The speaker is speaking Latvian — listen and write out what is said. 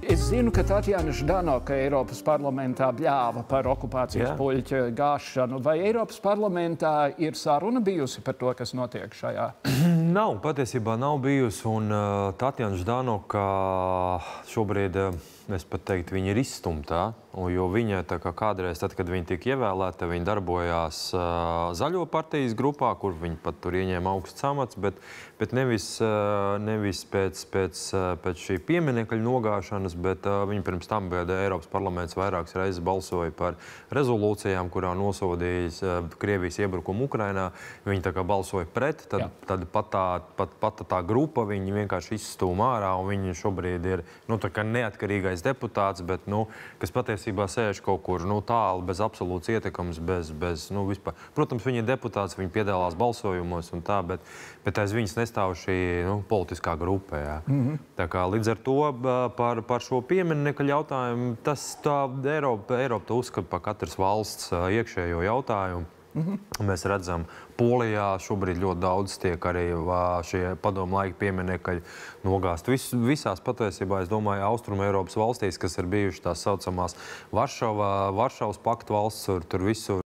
Es zinu, ka Tatjana Ždanoka Eiropas parlamentā bļāva par okupācijas puļķa gāšanu. Vai Eiropas parlamentā ir saruna bijusi par to, kas notiek šajā? Nav, patiesībā nav bijusi, un Tatjana Ždanoka šobrīd, es pat teiktu, viņa ir izstumtā, jo viņa kādreiz, tad, kad viņa tika ievēlēta, viņa darbojās Zaļo partijas grupā, kur viņa pat tur ieņēma augsts amats, bet nevis pēc šī pieminekļa nogāšanas, bet viņa pirms tam bija Eiropas parlaments vairākas reizes balsoja par rezolūcijām, kurā nosodīja Krievijas iebrukumu Ukrainā. Viņa balsoja pret, tad pat tā grupa viņa vienkārši izstūma ārā, un viņa šobrīd ir neatkarīgais deputāts, bet, kas patiesībā sēž kaut kur tālu, bez absolūts ietekams, bez vispār. Protams, viņa ir deputāts, viņa piedalās balsojumos un tā, bet aiz viņas nestāv šī politiskā grupa. Jā. Tā kā līdz ar to par šo pieminekļa jautājumu, Eiropa to uzskata par katras valsts iekšējo jautājumu. Mēs redzam, Polijā šobrīd ļoti daudz tiek arī šie padomu laika pieminekļi nogāzt. Visās patiesībā, es domāju, Austrumu Eiropas valstīs, kas ir bijuši tās saucamās Varšavas pakta valsts, tur visur